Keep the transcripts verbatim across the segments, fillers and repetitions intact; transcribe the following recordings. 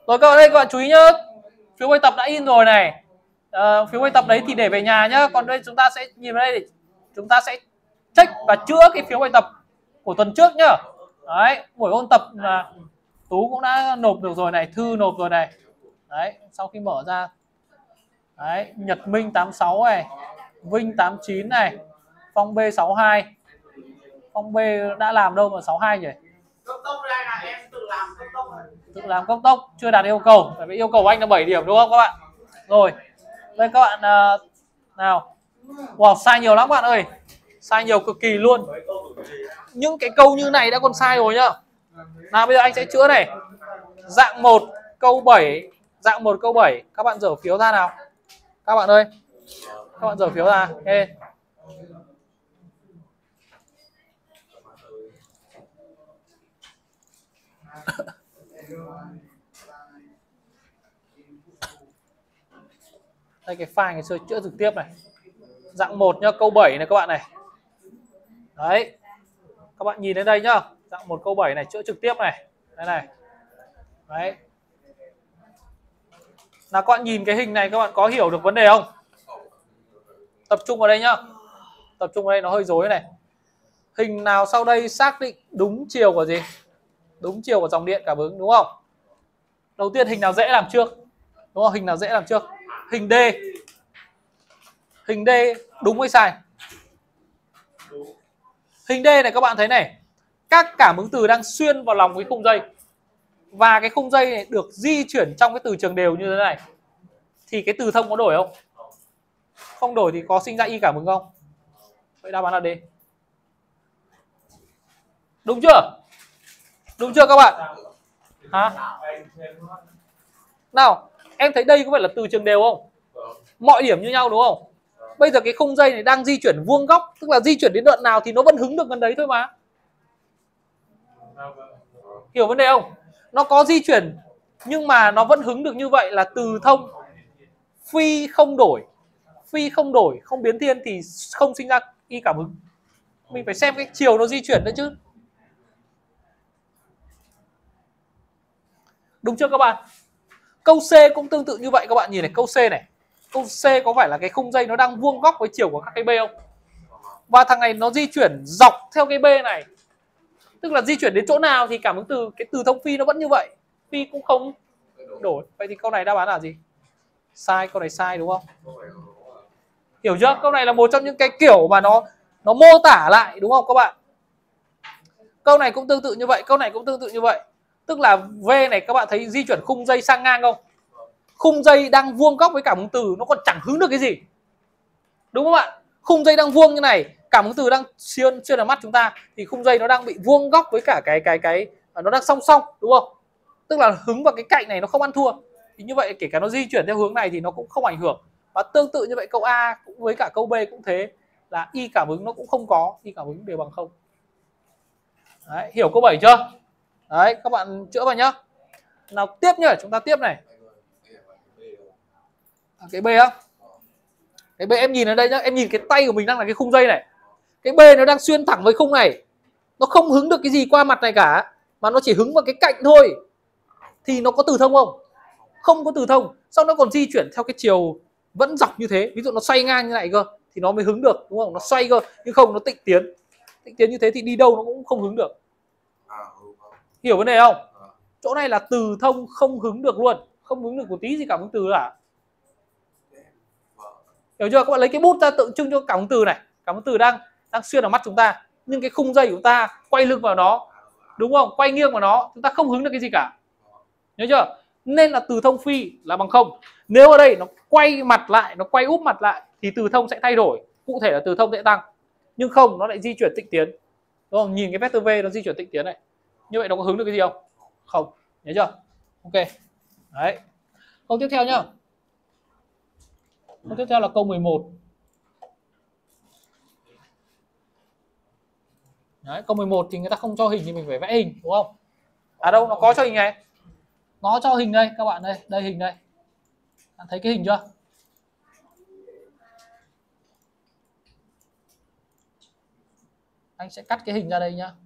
Rồi các bạn ơi, các bạn chú ý nhá. Phiếu bài tập đã in rồi này. À, phiếu bài tập đấy thì để về nhà nhá. Còn đây chúng ta sẽ nhìn vào đây để chúng ta sẽ check và chữa cái phiếu bài tập của tuần trước nhá. Đấy, buổi ôn tập là Tú cũng đã nộp được rồi này, Thư nộp rồi này. Đấy, sau khi mở ra. Đấy, Nhật Minh tám sáu này, Vinh tám chín này, Phong B sáu hai. Phong B đã làm đâu mà sáu hai nhỉ? Cấp tốc đây là em tự làm cấp tốc. Tự làm cấp tốc, chưa đạt yêu cầu. Tại vì yêu cầu anh là bảy điểm đúng không các bạn? Rồi. Đây các bạn uh, nào. Wow, sai nhiều lắm bạn ơi. Sai nhiều cực kỳ luôn. Những cái câu như này đã còn sai rồi nhá. Nào bây giờ anh sẽ chữa này. Dạng một câu bảy, dạng một câu bảy, các bạn dở phiếu ra nào. Các bạn ơi. Các bạn dở phiếu ra. Ê. Đây cái file ngày xưa chữa trực tiếp này. Dạng một nhá, câu bảy này các bạn này. Đấy. Các bạn nhìn đến đây nhá. Dạng một câu bảy này chữa trực tiếp này. Đây này. Đấy. Nào các bạn nhìn cái hình này các bạn có hiểu được vấn đề không? Tập trung vào đây nhá. Tập trung vào đây nó hơi rối này. Hình nào sau đây xác định đúng chiều của gì? Đúng chiều của dòng điện cảm ứng đúng không? Đầu tiên hình nào dễ làm trước? Đúng không? Hình nào dễ làm trước? Hình D. Hình D đúng hay sai? Hình D này các bạn thấy này. Các cảm ứng từ đang xuyên vào lòng cái khung dây. Và cái khung dây này được di chuyển trong cái từ trường đều như thế này. Thì cái từ thông có đổi không? Không đổi thì có sinh ra y cảm ứng không? Vậy đáp án là D. Đúng chưa? Đúng chưa các bạn? Hả? Nào, em thấy đây có phải là từ trường đều không? Mọi điểm như nhau đúng không? Bây giờ cái khung dây này đang di chuyển vuông góc, tức là di chuyển đến đoạn nào thì nó vẫn hứng được gần đấy thôi mà. Hiểu vấn đề không? Nó có di chuyển nhưng mà nó vẫn hứng được như vậy là từ thông phi không đổi. Phi không đổi, không biến thiên thì không sinh ra y cảm ứng. Mình phải xem cái chiều nó di chuyển nữa chứ. Đúng chưa các bạn? Câu C cũng tương tự như vậy các bạn nhìn này, câu C này. Câu C có phải là cái khung dây nó đang vuông góc với chiều của các cái B không? Và thằng này nó di chuyển dọc theo cái B này. Tức là di chuyển đến chỗ nào thì cảm ứng từ cái từ thông phi nó vẫn như vậy. Phi cũng không đổi. Vậy thì câu này đáp án là gì? Sai, câu này sai đúng không? Hiểu chưa? Câu này là một trong những cái kiểu mà nó nó mô tả lại đúng không các bạn? Câu này cũng tương tự như vậy, câu này cũng tương tự như vậy. Tức là V này các bạn thấy di chuyển khung dây sang ngang không? Khung dây đang vuông góc với cảm ứng từ nó còn chẳng hứng được cái gì. Đúng không bạn? Khung dây đang vuông như này, cảm ứng từ đang xuyên xuyên vào mắt chúng ta thì khung dây nó đang bị vuông góc với cả cái cái cái nó đang song song đúng không? Tức là hứng vào cái cạnh này nó không ăn thua. Thì như vậy kể cả nó di chuyển theo hướng này thì nó cũng không ảnh hưởng. Và tương tự như vậy câu A cũng với cả câu B cũng thế, là y cảm ứng nó cũng không có, y cảm ứng đều bằng không. Đấy, hiểu câu bảy chưa? Đấy, các bạn chữa vào nhá. Nào tiếp nhá, chúng ta tiếp này. À, cái B á. Cái B em nhìn ở đây nhá, em nhìn cái tay của mình đang là cái khung dây này. Cái B nó đang xuyên thẳng với khung này. Nó không hứng được cái gì qua mặt này cả, mà nó chỉ hứng vào cái cạnh thôi. Thì nó có từ thông không? Không có từ thông. Sao nó còn di chuyển theo cái chiều vẫn dọc như thế? Ví dụ nó xoay ngang như này cơ thì nó mới hứng được đúng không? Nó xoay cơ, nhưng không, nó tịnh tiến. Tịnh tiến như thế thì đi đâu nó cũng không hứng được. Hiểu vấn đề không? Chỗ này là từ thông không hứng được luôn, không hứng được một tí gì cảm ứng từ cả. Hiểu chưa? Các bạn lấy cái bút ra tượng trưng cho cảm ứng từ này. Cảm ứng từ đang đang xuyên vào mắt chúng ta, nhưng cái khung dây của chúng ta quay lưng vào nó, đúng không? Quay nghiêng vào nó, chúng ta không hứng được cái gì cả. Nhớ chưa? Nên là từ thông phi là bằng không. Nếu ở đây nó quay mặt lại, nó quay úp mặt lại thì từ thông sẽ thay đổi. Cụ thể là từ thông sẽ tăng. Nhưng không, nó lại di chuyển tịnh tiến. Đúng không? Nhìn cái vector V nó di chuyển tịnh tiến này. Như vậy nó có hứng được cái gì không? Không. Nhớ chưa? Ok. Đấy. Câu tiếp theo nhá. Câu tiếp theo là câu mười một. Đấy, câu mười một thì người ta không cho hình thì mình phải vẽ hình, đúng không? À đâu, nó có cho hình này. Nó cho hình đây, các bạn đây, đây hình đây. Bạn thấy cái hình chưa? Anh sẽ cắt cái hình ra đây nhá.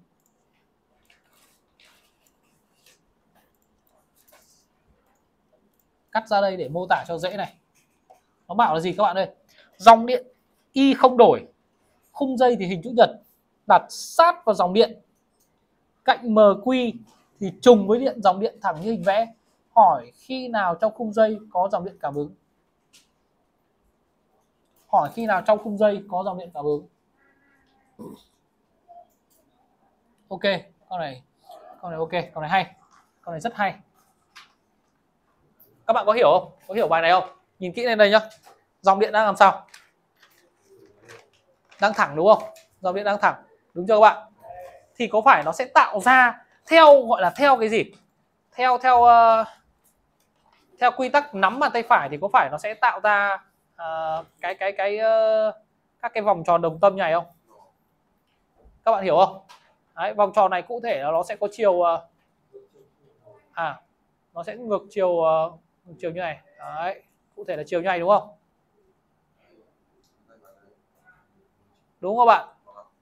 cắt ra đây để mô tả cho dễ này. Nó bảo là gì các bạn ơi? Dòng điện Y không đổi, khung dây thì hình chữ nhật, đặt sát vào dòng điện, cạnh em quy thì trùng với điện dòng điện thẳng như hình vẽ. Hỏi khi nào trong khung dây có dòng điện cảm ứng? Hỏi khi nào trong khung dây có dòng điện cảm ứng? Ok, con này con này ok, con này hay. Con này rất hay. Các bạn có hiểu không? Có hiểu bài này không? Nhìn kỹ lên đây nhá. Dòng điện đang làm sao? Đang thẳng đúng không? Dòng điện đang thẳng, đúng chưa các bạn? Thì có phải nó sẽ tạo ra theo gọi là theo cái gì? Theo theo uh, theo quy tắc nắm bàn tay phải thì có phải nó sẽ tạo ra uh, cái cái cái uh, các cái vòng tròn đồng tâm như này không? Các bạn hiểu không? Đấy, vòng tròn này cụ thể là nó sẽ có chiều uh, à nó sẽ ngược chiều uh, ngược chiều như này. Đấy, cụ thể là chiều như này đúng không? Đúng không các bạn?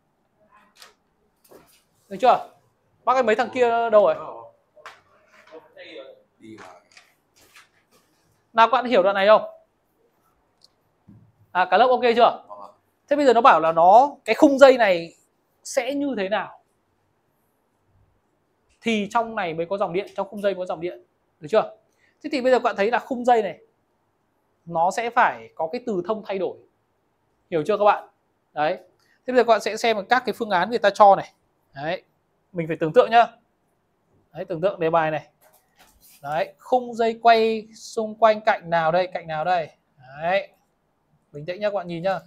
Được chưa? Bác ơi mấy thằng kia đâu rồi? Nào các bạn hiểu đoạn này không? À cả lớp ok chưa? Thế bây giờ nó bảo là nó cái khung dây này sẽ như thế nào? Thì trong này mới có dòng điện, trong khung dây mới có dòng điện. Được chưa? Thế thì bây giờ các bạn thấy là khung dây này nó sẽ phải có cái từ thông thay đổi. Hiểu chưa các bạn? Đấy. Thế bây giờ các bạn sẽ xem các cái phương án người ta cho này. Đấy. Mình phải tưởng tượng nhá. Đấy, tưởng tượng đề bài này. Đấy, khung dây quay xung quanh cạnh nào đây, cạnh nào đây. Đấy. Bình tĩnh nhá các bạn nhìn nhá.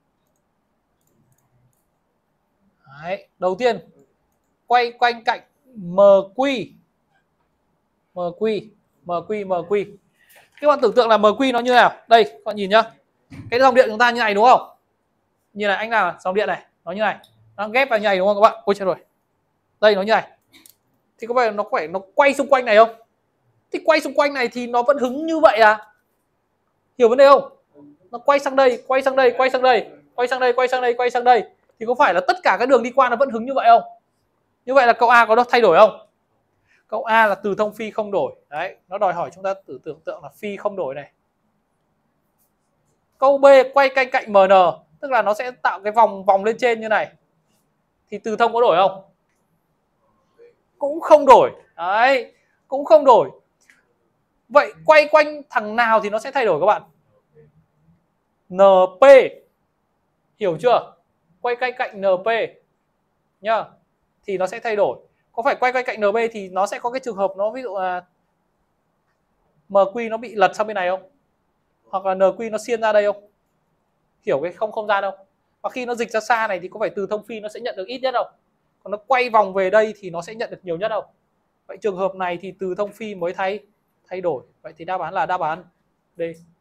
Đấy, đầu tiên quay quanh cạnh em quy. em quy, em quy, em quy. Các bạn tưởng tượng là em quy nó như nào? Đây, các bạn nhìn nhá. Cái dòng điện chúng ta như này đúng không? Như này anh nào dòng điện này, nó như này. Nó ghép vào như này đúng không các bạn? Ôi trời rồi. Đây nó như này. Thì có phải nó phải nó quay xung quanh này không? Thì quay xung quanh này thì nó vẫn hứng như vậy à? Hiểu vấn đề không? Nó quay sang đây, quay sang đây, quay sang đây, quay sang đây, quay sang đây, quay sang đây. Thì có phải là tất cả các đường đi qua nó vẫn hứng như vậy không? Như vậy là câu A có thay đổi không? Câu A là từ thông phi không đổi. Đấy, nó đòi hỏi chúng ta tự tưởng tượng là phi không đổi này. Câu B quay cạnh cạnh em en, tức là nó sẽ tạo cái vòng vòng lên trên như này. Thì từ thông có đổi không? Cũng không đổi. Đấy, cũng không đổi. Vậy quay quanh thằng nào thì nó sẽ thay đổi các bạn? en pê. Hiểu chưa? Quay cạnh cạnh en pê nhá. Thì nó sẽ thay đổi. Có phải quay quanh cạnh en pê thì nó sẽ có cái trường hợp nó ví dụ là em quy nó bị lật sang bên này không? Hoặc là en quy nó xiên ra đây không? Hiểu cái không không gian không? Và khi nó dịch ra xa này thì có phải từ thông phi nó sẽ nhận được ít nhất không? Còn nó quay vòng về đây thì nó sẽ nhận được nhiều nhất không? Vậy trường hợp này thì từ thông phi mới thay thay đổi. Vậy thì đáp án là đáp án D.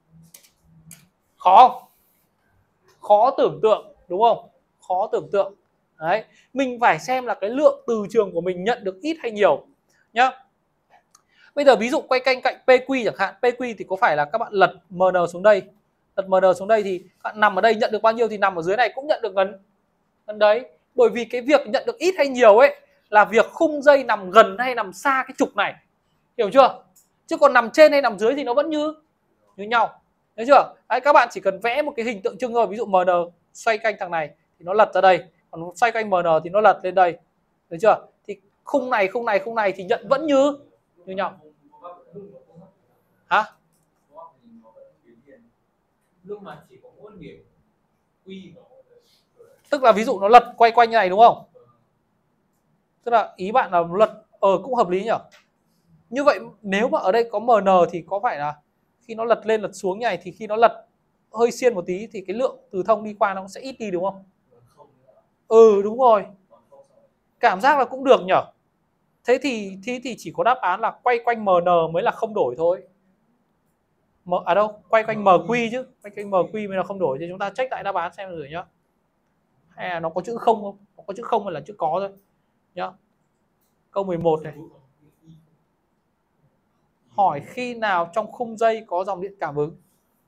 Khó không? Khó tưởng tượng đúng không? Khó tưởng tượng. Đấy, mình phải xem là cái lượng từ trường của mình nhận được ít hay nhiều nhá. Bây giờ ví dụ quay canh cạnh pê quy chẳng hạn, pê quy thì có phải là các bạn lật em en xuống đây, lật em en xuống đây thì các bạn nằm ở đây nhận được bao nhiêu thì nằm ở dưới này cũng nhận được gần gần đấy. Bởi vì cái việc nhận được ít hay nhiều ấy là việc khung dây nằm gần hay nằm xa cái trục này. Hiểu chưa? Chứ còn nằm trên hay nằm dưới thì nó vẫn như như nhau. Thấy chưa? Đấy, các bạn chỉ cần vẽ một cái hình tượng trưng thôi. Ví dụ em en xoay canh thằng này thì nó lật ra đây, còn xoay quanh em en thì nó lật lên đây. Thấy chưa? Thì khung này, khung này, khung này thì nhận vẫn như như nhau. Hả? Tức là ví dụ nó lật quay quanh như này đúng không? Tức là ý bạn là lật ờ cũng hợp lý nhỉ? Như vậy nếu mà ở đây có em en thì có phải là khi nó lật lên lật xuống như này thì khi nó lật hơi xiên một tí thì cái lượng từ thông đi qua nó cũng sẽ ít đi đúng không? Ừ đúng rồi. Cảm giác là cũng được nhỉ? Thế thì thế thì chỉ có đáp án là quay quanh em en mới là không đổi thôi. M, à đâu, quay quanh em quy chứ, quay quanh em quy mới là không đổi thì chúng ta check lại đáp án xem rồi nhá. Hay là nó có chữ không không? Nó có chữ không hay là chữ có thôi nhá. Câu mười một này. Hỏi khi nào trong khung dây có dòng điện cảm ứng?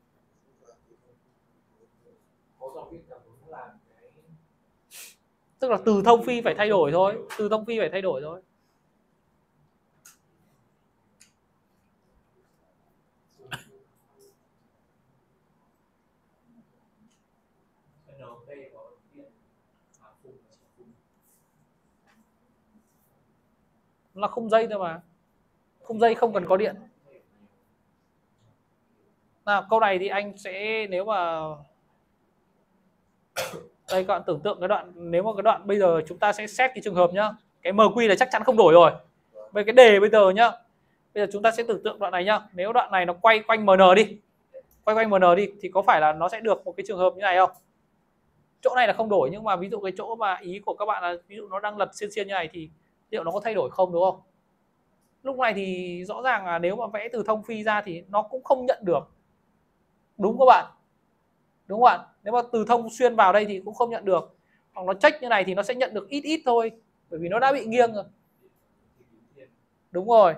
Tức là từ thông phi phải thay đổi thôi, từ thông phi phải thay đổi thôi. Nó là khung dây thôi mà. Khung dây không cần có điện. Nào, câu này thì anh sẽ, nếu mà đây các bạn tưởng tượng cái đoạn, nếu mà cái đoạn bây giờ chúng ta sẽ xét cái trường hợp nhá. Cái em quy là chắc chắn không đổi rồi. Về cái đề bây giờ nhá. Bây giờ chúng ta sẽ tưởng tượng đoạn này nhá. Nếu đoạn này nó quay quanh em en đi. Quay quanh em en đi thì có phải là nó sẽ được một cái trường hợp như này không? Chỗ này là không đổi, nhưng mà ví dụ cái chỗ mà ý của các bạn là ví dụ nó đang lật xiên xiên như này thì liệu nó có thay đổi không, đúng không? Lúc này thì rõ ràng là nếu mà vẽ từ thông phi ra thì nó cũng không nhận được. Đúng các bạn? Đúng không ạ? Nếu mà từ thông xuyên vào đây thì cũng không nhận được. Hoặc nó check như này thì nó sẽ nhận được ít ít thôi, bởi vì nó đã bị nghiêng rồi. Đúng rồi.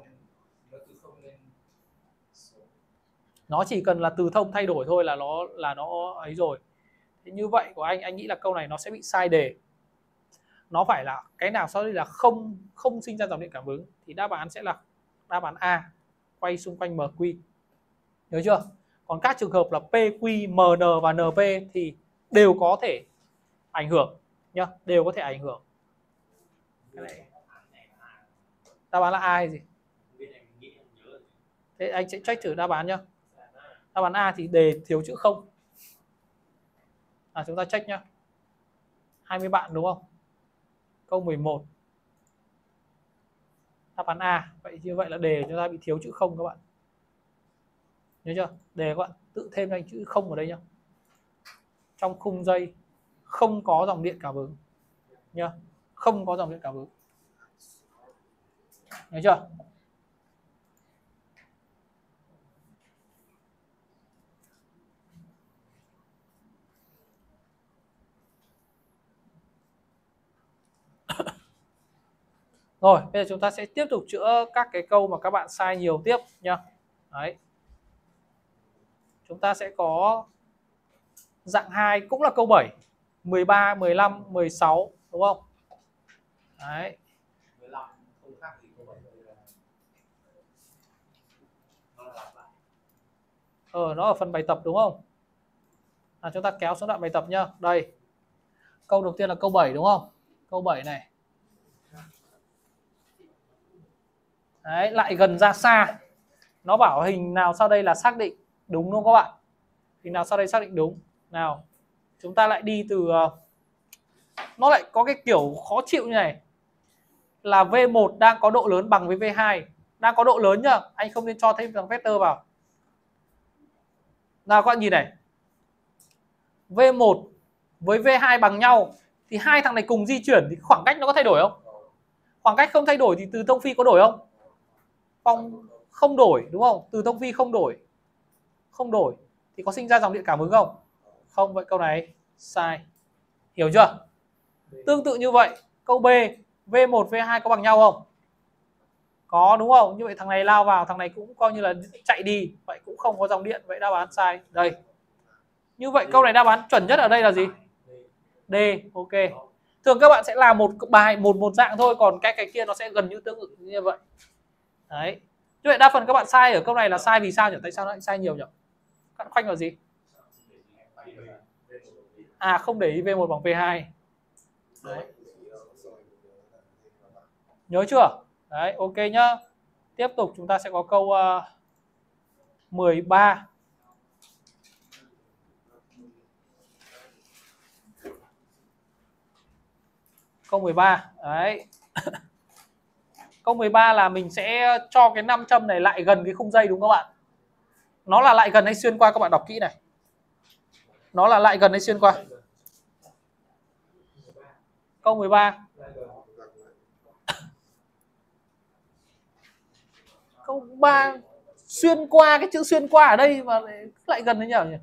Nó chỉ cần là từ thông thay đổi thôi là nó là nó ấy rồi. Thế như vậy của anh anh nghĩ là câu này nó sẽ bị sai đề. Nó phải là cái nào sau đây là không không sinh ra dòng điện cảm ứng thì đáp án sẽ là đáp án A, quay xung quanh em quy. Nhớ chưa? Còn các trường hợp là pê quy, em en và en pê thì đều có thể ảnh hưởng nhá, đều có thể ảnh hưởng. Đáp án là A hay gì? Thế anh sẽ check thử đáp án nhá. Đáp án A thì đề thiếu chữ không. À, chúng ta check nhá. hai mươi bạn đúng không? Câu mười một. Đáp án A. Vậy như vậy là đề chúng ta bị thiếu chữ không các bạn. Nhớ chưa? Đề các bạn tự thêm thành chữ không ở đây nhá. Trong khung dây không có dòng điện cảm ứng nhá. Không có dòng điện cảm ứng. Nhớ chưa? Rồi, bây giờ chúng ta sẽ tiếp tục chữa các cái câu mà các bạn sai nhiều tiếp nhá. Đấy. Chúng ta sẽ có dạng hai cũng là câu bảy, mười ba, mười lăm, mười sáu đúng không? Đấy. Ờ, nó ở phần bài tập đúng không? À, chúng ta kéo xuống đoạn bài tập nhá. Đây. Câu đầu tiên là câu bảy đúng không? Câu bảy này. Đấy, lại gần ra xa. Nó bảo hình nào sau đây là xác định đúng không các bạn? Hình nào sau đây xác định đúng. Nào, chúng ta lại đi từ, nó lại có cái kiểu khó chịu như này. Là vê một đang có độ lớn bằng với vê hai. Đang có độ lớn nhá, anh không nên cho thêm thằng vector vào. Nào các bạn nhìn này. vê một với vê hai bằng nhau thì hai thằng này cùng di chuyển thì khoảng cách nó có thay đổi không? Khoảng cách không thay đổi thì từ thông phi có đổi không? Không, không đổi đúng không? Từ thông phi không đổi. Không đổi thì có sinh ra dòng điện cảm ứng không? Không, vậy câu này sai. Hiểu chưa? Tương tự như vậy, câu B, vê một, vê hai có bằng nhau không? Có đúng không? Như vậy thằng này lao vào, thằng này cũng coi như là chạy đi, vậy cũng không có dòng điện, vậy đáp án sai. Đây. Như vậy câu này đáp án chuẩn nhất ở đây là gì? D, ok. Thường các bạn sẽ làm một bài một một dạng thôi, còn cái cái kia nó sẽ gần như tương tự như vậy. Đấy. Như vậy đa phần các bạn sai ở câu này là sai vì sao nhỉ? Tại sao nó lại sai nhiều nhỉ? Các bạn khoanh vào gì? À, không để ý vê một bằng vê hai. Đấy. Nhớ chưa? Đấy, ok nhá. Tiếp tục chúng ta sẽ có câu uh, mười ba. Câu mười ba. Đấy. Câu mười ba là mình sẽ cho cái nam châm này lại gần cái khung dây đúng không các bạn? Nó là lại gần hay xuyên qua, các bạn đọc kỹ này. Nó là lại gần hay xuyên qua? Câu mười ba. Câu ba xuyên qua, cái chữ xuyên qua ở đây mà lại gần đấy nhỉ?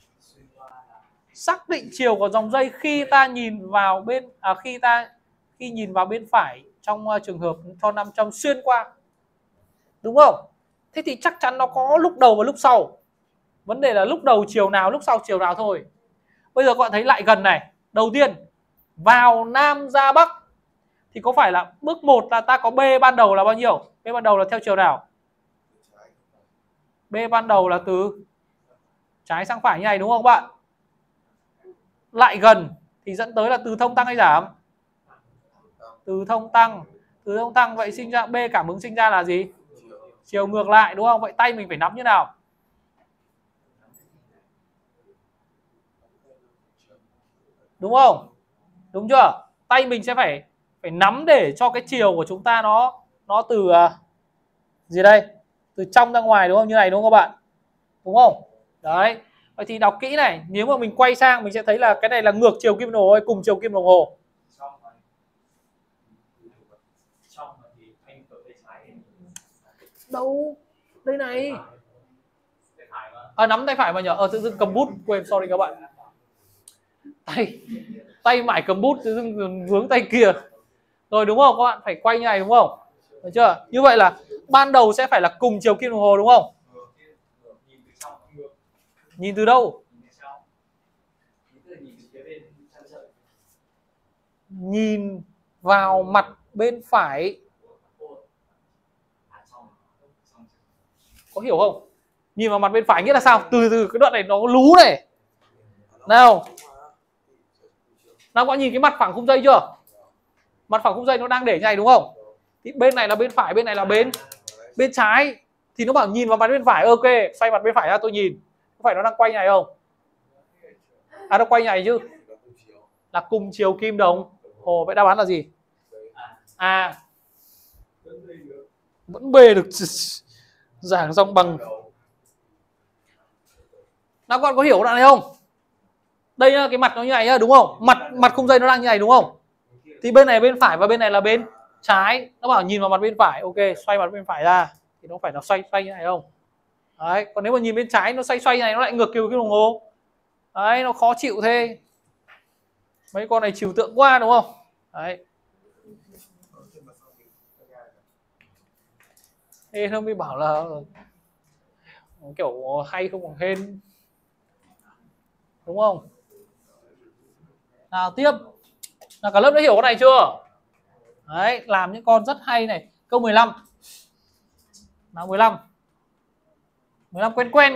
Xác định chiều của dòng dây khi ta nhìn vào bên à, khi ta khi nhìn vào bên phải trong uh, trường hợp cho nam châm xuyên qua. Đúng không? Thế thì chắc chắn nó có lúc đầu và lúc sau. Vấn đề là lúc đầu chiều nào, lúc sau chiều nào thôi. Bây giờ các bạn thấy lại gần này. Đầu tiên, vào nam ra bắc. Thì có phải là bước một là ta có B ban đầu là bao nhiêu? B ban đầu là theo chiều nào? B ban đầu là từ trái sang phải như này đúng không bạn? Lại gần thì dẫn tới là từ thông tăng hay giảm? Từ thông tăng. Từ thông thăng, vậy sinh ra B cảm ứng sinh ra là gì? Chiều ngược lại đúng không? Vậy tay mình phải nắm như nào? Đúng không? Đúng chưa? Tay mình sẽ phải phải nắm để cho cái chiều của chúng ta nó nó từ uh, gì đây? Từ trong ra ngoài đúng không? Như này đúng không các bạn? Đúng không? Đấy. Vậy thì đọc kỹ này, nếu mà mình quay sang mình sẽ thấy là cái này là ngược chiều kim đồng hồ hay cùng chiều kim đồng hồ? Đâu? Đây này. À, nắm tay phải mà nhờ. Ờ tự dưng cầm bút, quên, sorry các bạn. Tay tay mãi cầm bút tự dưng hướng tay kia. Rồi đúng không? Các bạn phải quay như này đúng không? Được chưa? Như vậy là ban đầu sẽ phải là cùng chiều kim đồng hồ đúng không? Nhìn từ đâu? Nhìn vào mặt bên phải. Có hiểu không? Nhìn vào mặt bên phải nghĩa là sao? Từ từ cái đoạn này nó lú này. Nào. Nào các bạn nhìn cái mặt phẳng khung dây chưa? Mặt phẳng khung dây nó đang để như này đúng không? Thì bên này là bên phải, bên này là bên bên trái. Thì nó bảo nhìn vào mặt bên phải, ok, xoay mặt bên phải ra tôi nhìn. Có phải nó đang quay như này không? À nó quay như này chứ. Là cùng chiều kim đồng hồ. Vậy đáp án là gì? À. Vẫn B được. Giảng dòng bằng. Nào các bạn có hiểu đoạn này không? Đây nhá, cái mặt nó như này nhá, đúng không? Mặt mặt khung dây nó đang như này đúng không? Thì bên này bên phải và bên này là bên trái. Nó bảo nhìn vào mặt bên phải, ok, xoay mặt bên phải ra. Thì nó phải nó xoay xoay như này không? Đấy, còn nếu mà nhìn bên trái nó xoay xoay như này nó lại ngược chiều kim đồng hồ. Đấy, nó khó chịu thế. Mấy con này trừu tượng quá đúng không? Đấy. Thế nó mới bảo là kiểu hay không bằng hên. Đúng không? Nào tiếp. Là cả lớp đã hiểu cái này chưa? Đấy, làm những con rất hay này. Câu mười lăm. Nào mười lăm. mười lăm quen quen nhỉ?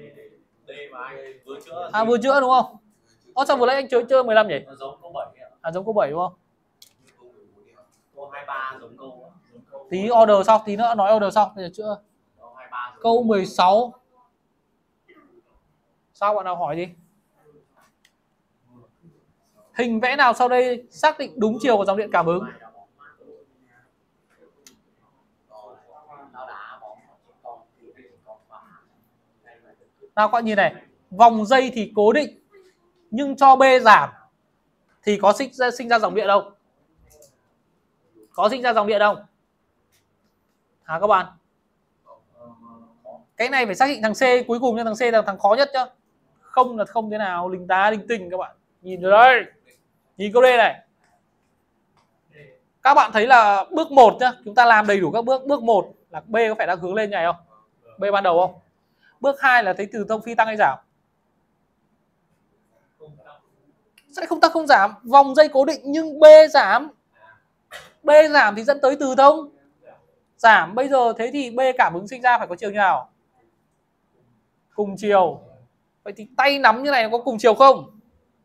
À vừa chữa đúng không? Ơ sao vừa nãy anh chơi chơi mười lăm nhỉ? Giống câu bảy. À giống câu bảy đúng không? Câu hai mươi ba giống câu. Tí order sau, tí nữa nói order sau, bây giờ chưa. Câu mười sáu. Sao bạn nào hỏi gì? Hình vẽ nào sau đây xác định đúng chiều của dòng điện cảm ứng? Nào các bạn nhìn này, vòng dây thì cố định nhưng cho B giảm thì có sinh ra, sinh ra dòng điện không? Có sinh ra dòng điện không? Hả các bạn? Cái này phải xác định thằng C cuối cùng, nhưng thằng C là thằng khó nhất nhá. Không là không thế nào, linh tá linh tinh các bạn. Nhìn rồi đây. Nhìn câu D này. Các bạn thấy là bước một nhá, chúng ta làm đầy đủ các bước. Bước một là B có phải đang hướng lên như này không? B ban đầu không? Bước hai là thấy từ thông phi tăng hay giảm? Sẽ không tăng không giảm. Vòng dây cố định nhưng B giảm. B giảm thì dẫn tới từ thông giảm. Bây giờ thế thì B cảm ứng sinh ra phải có chiều như nào? Cùng chiều. Vậy thì tay nắm như này nó có cùng chiều không?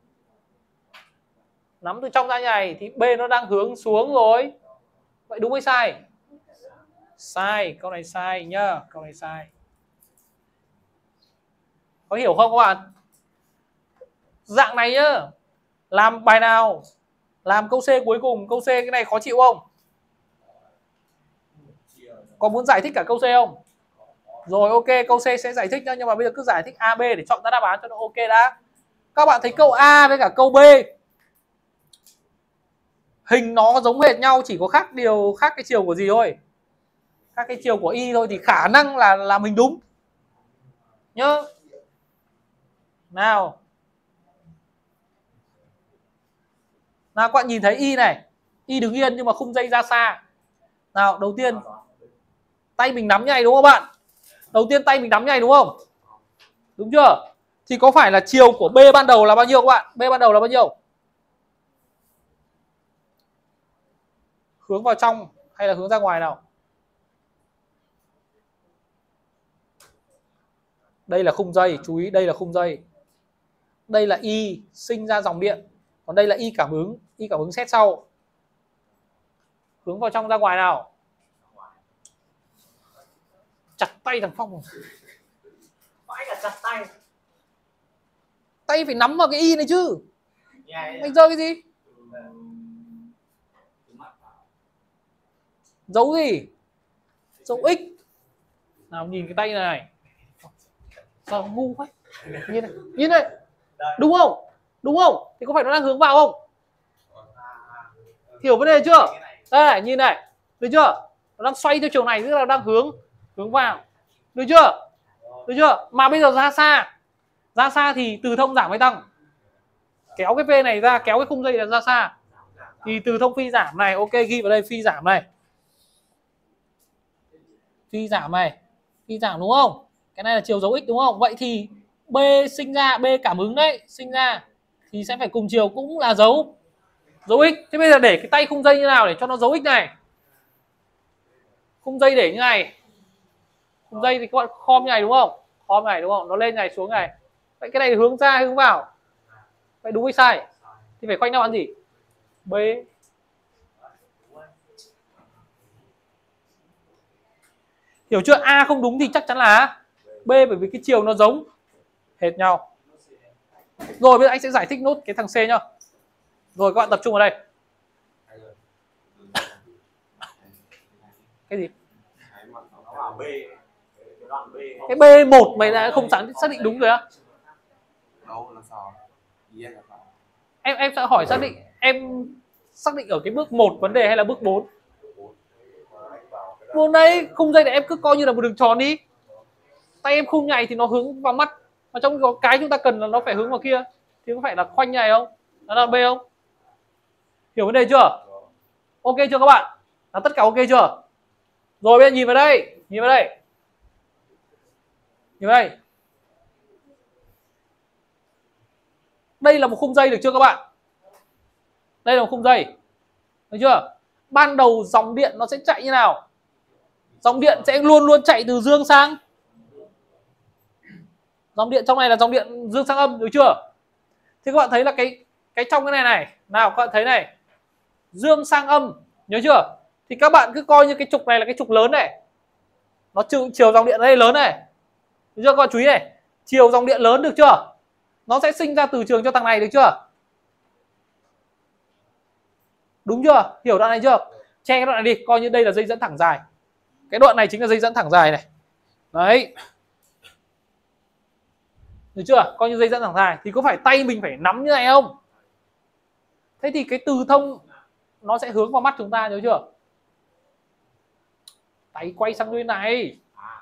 Nắm từ trong ra như này thì B nó đang hướng xuống rồi. Vậy đúng hay sai? Sai, câu này sai nhá, câu này sai. Có hiểu không các bạn? Dạng này nhá, làm bài nào? Làm câu C cuối cùng, câu C cái này khó chịu không? Có muốn giải thích cả câu C không? Rồi ok, câu C sẽ giải thích nhá, nhưng mà bây giờ cứ giải thích A, B để chọn ra đáp án cho nó ok đã. Các bạn thấy câu A với cả câu B hình nó giống hệt nhau, chỉ có khác điều khác cái chiều của gì thôi. Khác cái chiều của Y thôi, thì khả năng là là mình đúng. Nhá. Nào. Nào các bạn nhìn thấy Y này. Y đứng yên nhưng mà khung dây ra xa. Nào, đầu tiên tay mình nắm như này đúng không bạn? Đầu tiên tay mình nắm như này đúng không? Đúng chưa? Thì có phải là chiều của B ban đầu là bao nhiêu các bạn? B ban đầu là bao nhiêu? Hướng vào trong hay là hướng ra ngoài nào? Đây là khung dây, chú ý đây là khung dây. Đây là Y sinh ra dòng điện. Còn đây là Y cảm ứng, Y cảm ứng xét sau. Hướng vào trong ra ngoài nào. Chặt tay thằng Phong. Vãi cả chặt tay. Tay phải nắm vào cái y này chứ. Yeah, Mày rơi cái gì? Dấu gì? Dấu X. Nào nhìn cái tay này. Sao ngu quá. Nhìn này, nhìn này. Đúng không? Đúng không? Thì có phải nó đang hướng vào không? Hiểu vấn đề chưa? Đây này, nhìn này. Được chưa? Nó đang xoay theo chiều này, tức là đang hướng hướng vào. Được chưa? Được chưa? Mà bây giờ ra xa. Ra xa thì từ thông giảm hay tăng? Kéo cái V này ra, kéo cái khung dây là ra xa. Thì từ thông phi giảm này, ok, ghi vào đây phi giảm này. Phi giảm này. Phi giảm đúng không? Cái này là chiều dấu X đúng không? Vậy thì B sinh ra, B cảm ứng đấy, sinh ra thì sẽ phải cùng chiều cũng là dấu dấu X. Thế bây giờ để cái tay khung dây như nào để cho nó dấu X này? Khung dây để như này. Khung dây thì các bạn khom như này đúng không? Khom này đúng không? Nó lên này xuống này. Vậy cái này hướng ra hướng vào. Vậy đúng hay sai? Thì phải khoanh đáp án gì? B. Hiểu chưa? A không đúng thì chắc chắn là B, bởi vì cái chiều nó giống hệt nhau. Rồi bây giờ anh sẽ giải thích nốt cái thằng C nhá. Rồi các bạn tập trung vào đây. Cái gì? Cái B một mày đã không xác định đúng rồi á? Em em sẽ hỏi xác định em xác định ở cái bước một vấn đề hay là bước bốn? Bốn đấy, khung dây này em cứ coi như là một đường tròn đi. Tay em khung này thì nó hướng vào mắt, mà trong cái chúng ta cần là nó phải hướng vào kia. Thì có phải là khoanh này không? Nó là B không? Hiểu vấn đề chưa? Ok chưa các bạn? Là tất cả ok chưa? Rồi bây giờ nhìn vào đây, nhìn vào đây. Nhìn vào đây. Đây là một khung dây được chưa các bạn? Đây là một khung dây. Được chưa? Ban đầu dòng điện nó sẽ chạy như nào? Dòng điện sẽ luôn luôn chạy từ dương sang. Dòng điện trong này là dòng điện dương sang âm, được chưa? Thì các bạn thấy là cái cái trong cái này này, nào các bạn thấy này. Dương sang âm, nhớ chưa? Thì các bạn cứ coi như cái trục này là cái trục lớn này. Nó chiều, chiều dòng điện ở đây lớn này. Được chưa các bạn chú ý này? Chiều dòng điện lớn được chưa? Nó sẽ sinh ra từ trường cho thằng này được chưa? Đúng chưa? Hiểu đoạn này chưa? Che cái đoạn này đi, coi như đây là dây dẫn thẳng dài. Cái đoạn này chính là dây dẫn thẳng dài này. Đấy. Được chưa? Coi như dây dẫn thẳng dài. Thì có phải tay mình phải nắm như này không? Thế thì cái từ thông nó sẽ hướng vào mắt chúng ta, nhớ chưa? Tay quay sang bên này.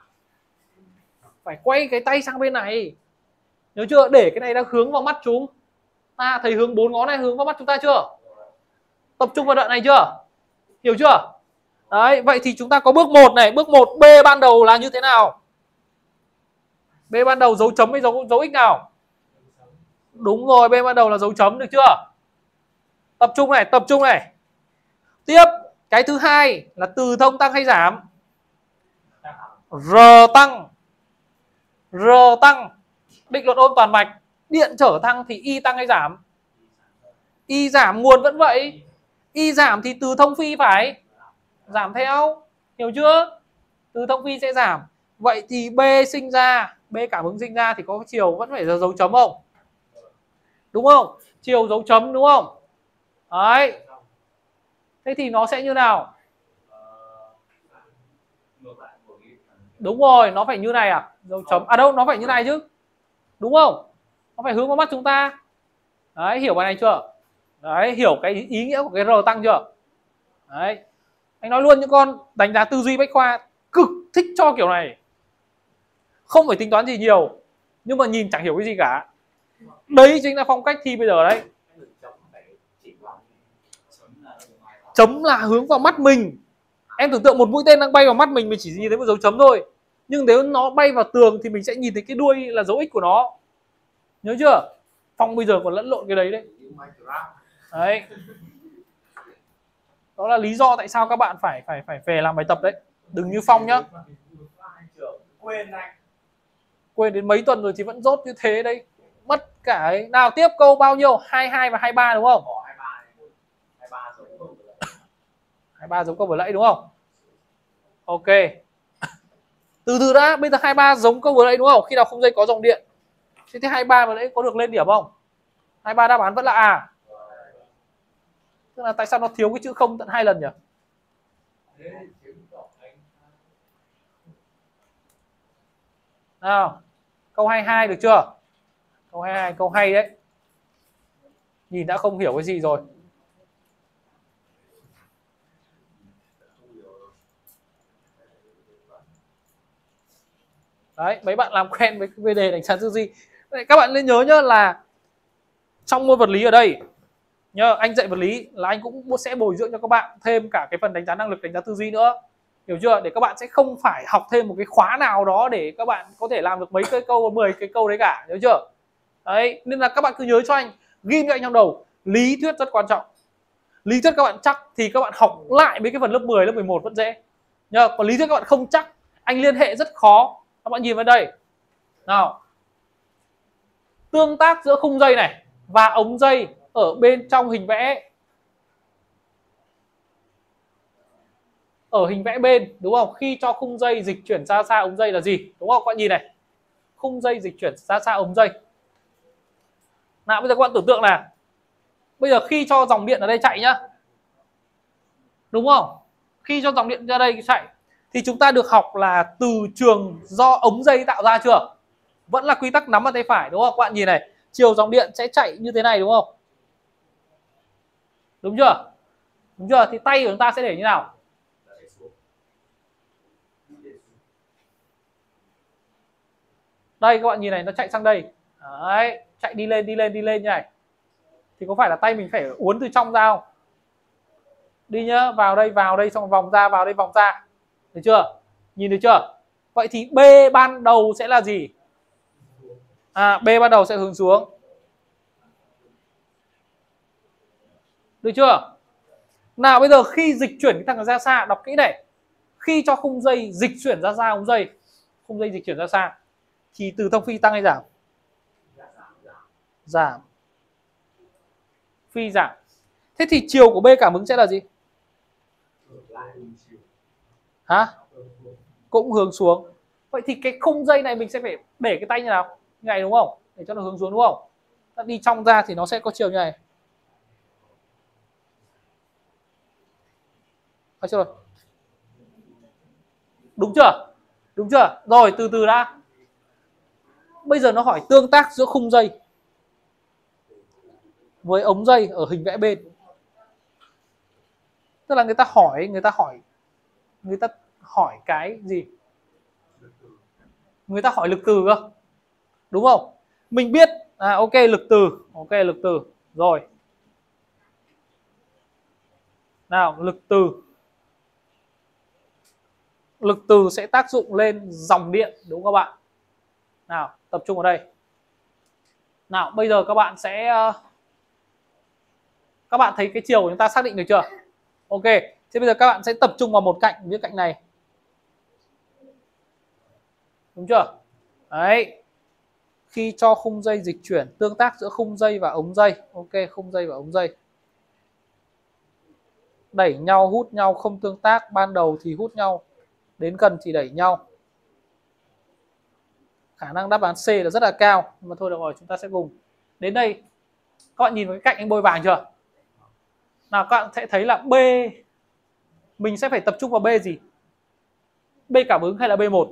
Phải quay cái tay sang bên này. Nhớ chưa? Để cái này đang hướng vào mắt chúng ta. Thấy hướng bốn ngón này hướng vào mắt chúng ta chưa? Tập trung vào đoạn này chưa? Hiểu chưa? Đấy, vậy thì chúng ta có bước một này. Bước một, B ban đầu là như thế nào? B ban đầu dấu chấm hay dấu, dấu X nào? Đúng rồi, B ban đầu là dấu chấm, được chưa? Tập trung này, tập trung này. Tiếp, cái thứ hai là từ thông tăng hay giảm? R tăng. R tăng. Định luật ôm toàn mạch. Điện trở tăng thì Y tăng hay giảm? Y giảm, nguồn vẫn vậy. Y giảm thì từ thông phi phải giảm theo. Hiểu chưa? Từ thông phi sẽ giảm. Vậy thì B sinh ra, B cảm ứng sinh ra thì có chiều vẫn phải là dấu chấm không? Đúng không? Chiều dấu chấm đúng không? Đấy. Thế thì nó sẽ như nào? Đúng rồi, nó phải như này à? Dấu chấm. À đâu, nó phải như này chứ. Đúng không? Nó phải hướng vào mắt chúng ta. Đấy, hiểu bài này chưa? Đấy, hiểu cái ý nghĩa của cái R tăng chưa? Đấy. Anh nói luôn những con đánh giá tư duy bách khoa cực thích cho kiểu này. Không phải tính toán gì nhiều, nhưng mà nhìn chẳng hiểu cái gì cả. Đấy chính là phong cách thi bây giờ đấy. Chấm là hướng vào mắt mình. Em tưởng tượng một mũi tên đang bay vào mắt mình, mình chỉ nhìn thấy một dấu chấm thôi. Nhưng nếu nó bay vào tường thì mình sẽ nhìn thấy cái đuôi là dấu X của nó. Nhớ chưa? Phong bây giờ còn lẫn lộn cái đấy đấy. Đấy. Đó là lý do tại sao các bạn phải phải phải về làm bài tập đấy. Đừng như Phong nhá. Quên anh. Quên đến mấy tuần rồi thì vẫn dốt như thế đấy. Mất cả ấy. Nào tiếp câu bao nhiêu? hai mươi hai và hai mươi ba đúng không? hai ba giống câu vừa nãy đúng không? Ok. Từ từ đã, bây giờ hai ba giống câu vừa nãy đúng không? Khi nào khung dây có dòng điện. Thế thì hai ba vừa nãy có được lên điểm không? hai ba đáp án vẫn là A. Tức là tại sao nó thiếu cái chữ không tận hai lần nhỉ? Nào, câu hai mươi hai được chưa? Câu hai mươi hai, câu hay đấy. Nhìn đã không hiểu cái gì rồi. Đấy, mấy bạn làm quen với cái đề đánh giá tư duy. Các bạn nên nhớ nhá là trong môn vật lý ở đây nhớ, anh dạy vật lý là anh cũng sẽ bồi dưỡng cho các bạn thêm cả cái phần đánh giá năng lực, đánh giá tư duy nữa. Hiểu chưa? Để các bạn sẽ không phải học thêm một cái khóa nào đó để các bạn có thể làm được mấy cái câu, mười cái câu đấy cả. Hiểu chưa? Đấy, nên là các bạn cứ nhớ cho anh, ghi cho anh trong đầu, lý thuyết rất quan trọng. Lý thuyết các bạn chắc thì các bạn học lại mấy cái phần lớp mười, lớp mười một vẫn dễ. Nhớ, còn lý thuyết các bạn không chắc, anh liên hệ rất khó. Các bạn nhìn vào đây. Nào. Tương tác giữa khung dây này và ống dây ở bên trong hình vẽ. Ở hình vẽ bên, đúng không? Khi cho khung dây dịch chuyển ra xa ống dây là gì? Đúng không? Các bạn nhìn này. Khung dây dịch chuyển ra xa ống dây. Nào, bây giờ các bạn tưởng tượng là bây giờ khi cho dòng điện ở đây chạy nhá. Đúng không? Khi cho dòng điện ra đây chạy thì chúng ta được học là từ trường do ống dây tạo ra chưa? Vẫn là quy tắc nắm vào tay phải, đúng không? Các bạn nhìn này, chiều dòng điện sẽ chạy như thế này đúng không? Đúng chưa? Đúng chưa? Thì tay của chúng ta sẽ để như nào? Đây các bạn nhìn này, nó chạy sang đây. Đấy, chạy đi lên đi lên đi lên như này. Thì có phải là tay mình phải uốn từ trong ra không? Đi nhá, vào đây vào đây xong vòng ra, vào đây vòng ra. Được chưa? Nhìn được chưa? Vậy thì B ban đầu sẽ là gì? À, B ban đầu sẽ hướng xuống. Được chưa? Nào bây giờ khi dịch chuyển cái thằng ra xa, đọc kỹ này. Khi cho khung dây dịch chuyển ra xa ống dây, khung dây dịch chuyển ra xa thì từ thông phi tăng hay giảm? Giảm. Phi giảm. Thế thì chiều của B cảm ứng sẽ là gì? Hả? Cũng hướng xuống. Vậy thì cái khung dây này mình sẽ phải để cái tay như nào? Như này đúng không? Để cho nó hướng xuống đúng không? Ta đi trong ra thì nó sẽ có chiều như này. À, chưa rồi. Đúng chưa? Đúng chưa? Rồi, từ từ đã. Bây giờ nó hỏi tương tác giữa khung dây với ống dây ở hình vẽ bên. Tức là người ta hỏi, người ta hỏi người ta hỏi cái gì? Người ta hỏi lực từ cơ. Đúng không? Mình biết à, ok lực từ, ok lực từ. Rồi. Nào, lực từ. Lực từ sẽ tác dụng lên dòng điện, đúng không các bạn? Nào, tập trung vào đây. Nào, bây giờ các bạn sẽ các bạn thấy cái chiều của chúng ta xác định được chưa? Ok. Thế bây giờ các bạn sẽ tập trung vào một cạnh, với cạnh này. Đúng chưa? Đấy. Khi cho khung dây dịch chuyển, tương tác giữa khung dây và ống dây. Ok, khung dây và ống dây. Đẩy nhau, hút nhau, không tương tác. Ban đầu thì hút nhau, đến gần thì đẩy nhau. Khả năng đáp án C là rất là cao. Nhưng mà thôi được rồi, chúng ta sẽ cùng. Đến đây, các bạn nhìn vào cái cạnh anh bôi vàng chưa? Nào, các bạn sẽ thấy là B, mình sẽ phải tập trung vào B gì? B cảm ứng hay là B một?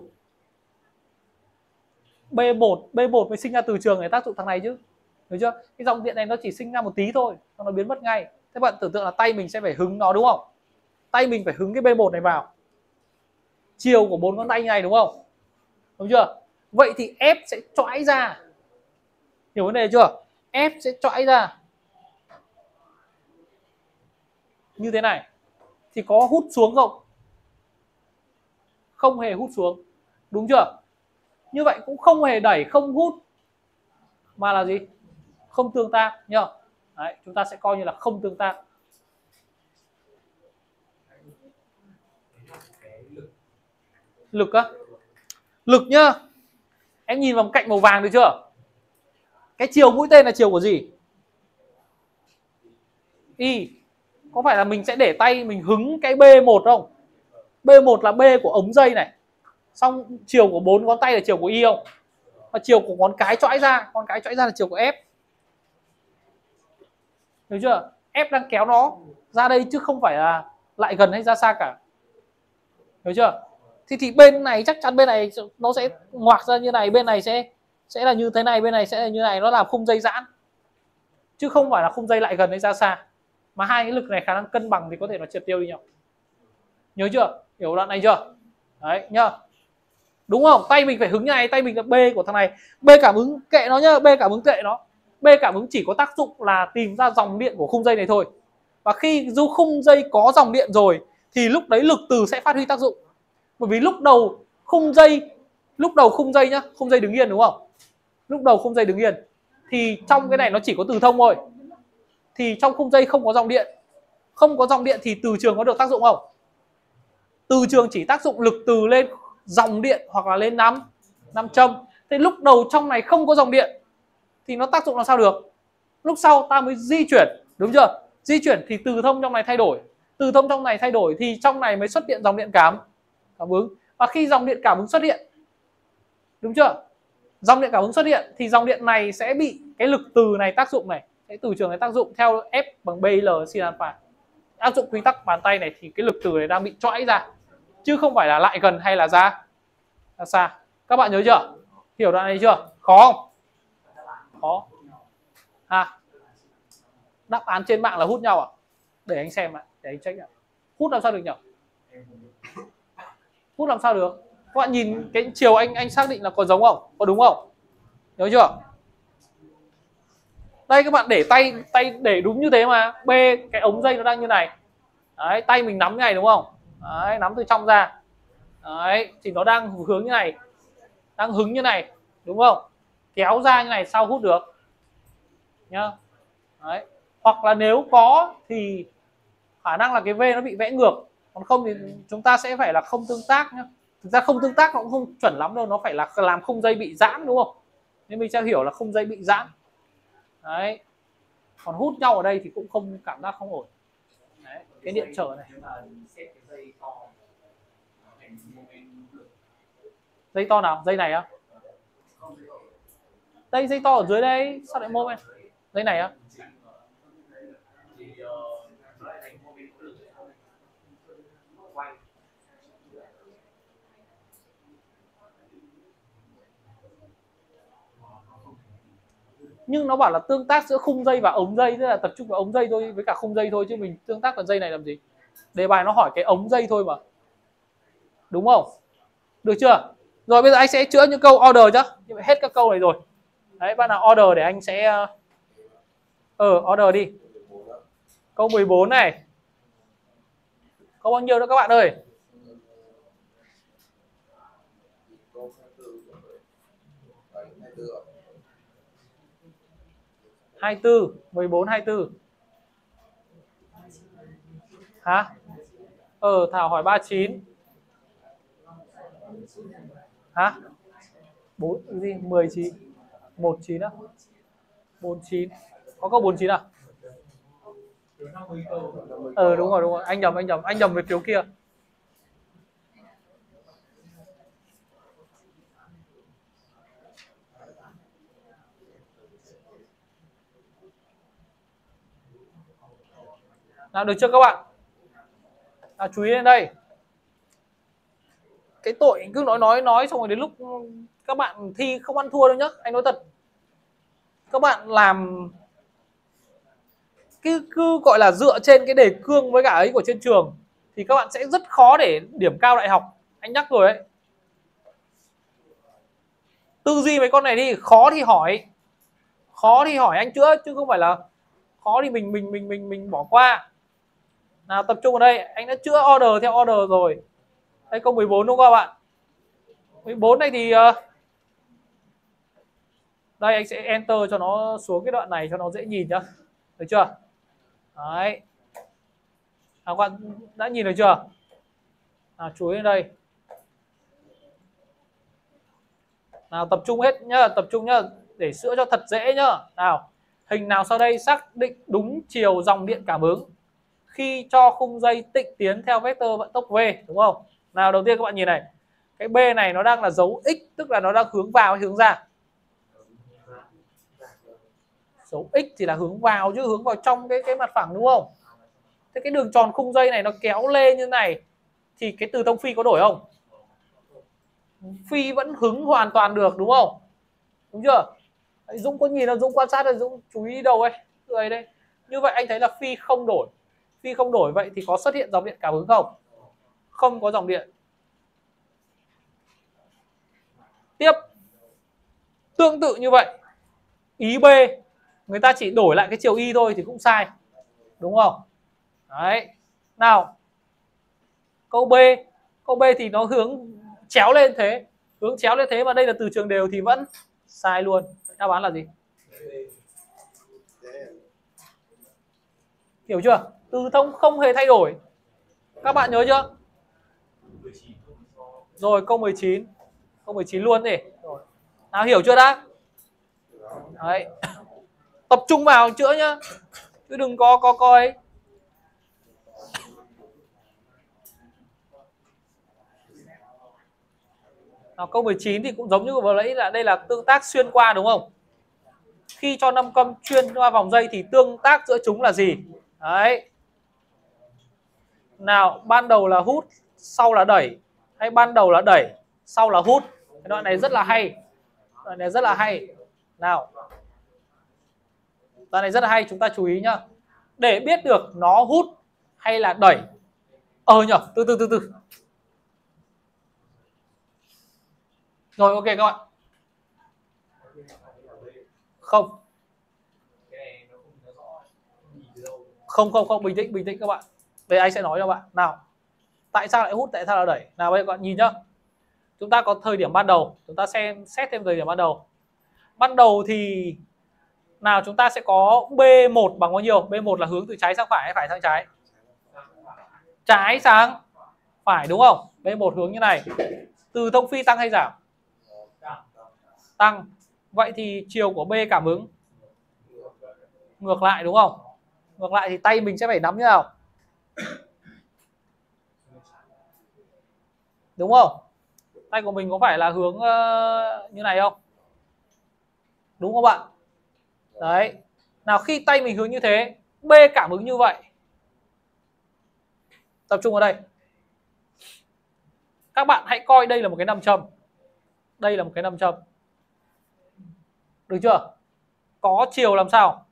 B một, B một mới sinh ra từ trường để tác dụng thằng này chứ. Được chưa? Cái dòng điện này nó chỉ sinh ra một tí thôi, nó biến mất ngay. Thế bạn tưởng tượng là tay mình sẽ phải hứng nó đúng không? Tay mình phải hứng cái B một này vào. Chiều của bốn ngón tay như này đúng không? Đúng chưa? Vậy thì F sẽ chõi ra. Hiểu vấn đề chưa? F sẽ chõi ra. Như thế này. Thì có hút xuống không? Không hề hút xuống. Đúng chưa? Như vậy cũng không hề đẩy, không hút. Mà là gì? Không tương tác nhá. Đấy, chúng ta sẽ coi như là không tương tác. Lực á? Lực nhá. Em nhìn vào cạnh màu vàng được chưa? Cái chiều mũi tên là chiều của gì? Y. có phải là mình sẽ để tay mình hứng cái B một không? B một là B của ống dây này. Xong chiều của bốn ngón tay là chiều của Y không? Và chiều của ngón cái chõi ra, ngón cái chõi ra là chiều của F. Hiểu chưa? F đang kéo nó ra đây chứ không phải là lại gần hay ra xa cả. Hiểu chưa? Thì thì bên này chắc chắn bên này nó sẽ ngoạc ra như này, bên này sẽ sẽ là như thế này, bên này sẽ là như này, nó làm khung dây giãn. Chứ không phải là khung dây lại gần hay ra xa. Mà hai cái lực này khả năng cân bằng thì có thể nó triệt tiêu đi nhau. Nhớ chưa? Hiểu đoạn này chưa? Đấy nhá. Đúng không? Tay mình phải hứng như này, tay mình là B của thằng này. B cảm ứng kệ nó nhá, B cảm ứng kệ nó. B cảm ứng chỉ có tác dụng là tìm ra dòng điện của khung dây này thôi. Và khi du khung dây có dòng điện rồi thì lúc đấy lực từ sẽ phát huy tác dụng. Bởi vì lúc đầu khung dây, lúc đầu khung dây nhá, khung dây đứng yên đúng không? Lúc đầu khung dây đứng yên thì trong cái này nó chỉ có từ thông thôi. Thì trong khung dây không có dòng điện. Không có dòng điện thì từ trường có được tác dụng không? Từ trường chỉ tác dụng lực từ lên dòng điện hoặc là lên nam nam châm. Thế lúc đầu trong này không có dòng điện thì nó tác dụng làm sao được? Lúc sau ta mới di chuyển, đúng chưa? Di chuyển thì từ thông trong này thay đổi. Từ thông trong này thay đổi thì trong này mới xuất hiện dòng điện cảm cảm ứng. Và khi dòng điện cảm ứng xuất hiện, đúng chưa? Dòng điện cảm ứng xuất hiện thì dòng điện này sẽ bị cái lực từ này tác dụng này, cái từ trường này tác dụng theo F bằng B L sin alpha. Áp dụng quy tắc bàn tay này thì cái lực từ này đang bị chõi ra chứ không phải là lại gần hay là ra, ra xa. Các bạn nhớ chưa? Hiểu đoạn này chưa? Khó không? Khó. À, đáp án trên mạng là hút nhau à? Để anh xem ạ, để anh check ạ. Hút làm sao được nhỉ? Hút làm sao được? Các bạn nhìn cái chiều anh anh xác định là có giống không? Có đúng không? Nhớ chưa? Đây các bạn để tay tay để đúng như thế mà. B cái ống dây nó đang như này. Đấy, tay mình nắm như này đúng không? Đấy, nắm từ trong ra. Đấy, thì nó đang hướng như này. Đang hứng như này, đúng không? Kéo ra như này sao hút được? Nhá. Đấy. Hoặc là nếu có thì khả năng là cái V nó bị vẽ ngược. Còn không thì chúng ta sẽ phải là không tương tác nhá. Thực ra không tương tác nó cũng không chuẩn lắm đâu, nó phải là làm khung dây bị giãn đúng không? Nên mình sẽ hiểu là khung dây bị giãn. Đấy. Còn hút nhau ở đây thì cũng không, cảm giác không ổn. Đấy, cái điện trở này. Dây to nào? Dây này á? Đây dây to ở dưới đây, sao lại mô men? Dây này á? Nhưng nó bảo là tương tác giữa khung dây và ống dây, tức là tập trung vào ống dây thôi với cả khung dây thôi, chứ mình tương tác vào dây này làm gì? Đề bài nó hỏi cái ống dây thôi mà. Đúng không? Được chưa? Rồi bây giờ anh sẽ chữa những câu order nhá. Nhưng mà hết các câu này rồi. Đấy, bạn nào order để anh sẽ ờ order đi. Câu mười bốn này. Câu bao nhiêu nữa các bạn ơi? hai mươi tư, mười bốn, hai mươi tư. Hả? Ờ, Thảo hỏi ba mươi chín. Hả? bốn gì? mười chín. mười chín á? bốn mươi chín. Có câu bốn mươi chín à? Ờ đúng rồi, đúng rồi. Anh nhầm, anh nhầm, anh nhầm về phiếu kia. Nào được chưa các bạn? Nào chú ý lên đây. Cái tội cứ nói nói nói xong rồi đến lúc các bạn thi không ăn thua đâu nhá, anh nói thật. Các bạn làm cứ cứ gọi là dựa trên cái đề cương với cả ấy của trên trường thì các bạn sẽ rất khó để điểm cao đại học. Anh nhắc rồi đấy. Tư duy mấy con này đi, khó thì hỏi. Khó thì hỏi anh chữa chứ không phải là khó thì mình mình mình mình mình bỏ qua. Nào tập trung vào đây, anh đã chữa order theo order rồi. Đây câu mười bốn đúng không các bạn? mười bốn này thì đây anh sẽ enter cho nó xuống cái đoạn này cho nó dễ nhìn nhá. Được chưa? Đấy. À, các bạn đã nhìn được chưa? Nào chú ý lên đây. Nào tập trung hết nhá, tập trung nhá, để sửa cho thật dễ nhá. Nào, hình nào sau đây xác định đúng chiều dòng điện cảm ứng khi cho khung dây tịnh tiến theo vectơ vận tốc v, đúng không? Nào đầu tiên các bạn nhìn này, cái B này nó đang là dấu x, tức là nó đang hướng vào hay hướng ra? Dấu x thì là hướng vào chứ, hướng vào trong cái cái mặt phẳng, đúng không? Thế cái đường tròn khung dây này nó kéo lên như này thì cái từ tông phi có đổi không? Phi vẫn hứng hoàn toàn được, đúng không? Đúng chưa? Dũng có nhìn là Dũng quan sát là Dũng chú ý đâu ấy, người đây. Như vậy anh thấy là phi không đổi. Phi không đổi, vậy thì có xuất hiện dòng điện cảm ứng không? Không có dòng điện. Tiếp, tương tự như vậy, ý B người ta chỉ đổi lại cái chiều y thôi thì cũng sai, đúng không? Đấy. Nào, câu B, câu B thì nó hướng chéo lên thế, hướng chéo lên thế mà đây là từ trường đều thì vẫn sai luôn. Đáp án là gì? Hiểu chưa? Từ thông không hề thay đổi. Các bạn nhớ chưa? Rồi câu mười chín. Câu mười chín luôn đi. Rồi. Nào hiểu chưa đã? Đấy. Tập trung vào chữa nhá. Chứ đừng có có coi. Nào, câu mười chín thì cũng giống như vừa nãy, là đây là tương tác xuyên qua, đúng không? Khi cho năm câm chuyên qua vòng dây thì tương tác giữa chúng là gì? Đấy. Nào, ban đầu là hút, sau là đẩy, hay ban đầu là đẩy, sau là hút? Cái đoạn này rất là hay. Đoạn này rất là hay. Nào, đoạn này rất là hay, chúng ta chú ý nhá. Để biết được nó hút hay là đẩy. Ờ nhở, từ từ từ từ. Rồi, ok các bạn. Không. Không không không, bình tĩnh bình tĩnh các bạn. Đây anh sẽ nói cho bạn. Nào, tại sao lại hút, tại sao là đẩy? Nào bây giờ các bạn nhìn nhá. Chúng ta có thời điểm ban đầu, chúng ta xem xét thêm thời điểm ban đầu. Ban đầu thì nào chúng ta sẽ có B một bằng bao nhiêu? B một là hướng từ trái sang phải hay phải sang trái? Trái sang phải, đúng không? B một hướng như này. Từ thông phi tăng hay giảm? Tăng. Vậy thì chiều của B cảm ứng ngược lại, đúng không? Ngược lại thì tay mình sẽ phải nắm như nào? Đúng không? Tay của mình có phải là hướng uh, như này không? Đúng không bạn? Đấy. Nào, khi tay mình hướng như thế, B cảm ứng như vậy. Tập trung vào đây. Các bạn hãy coi đây là một cái nam châm. Đây là một cái nam châm. Được chưa? Có chiều làm sao?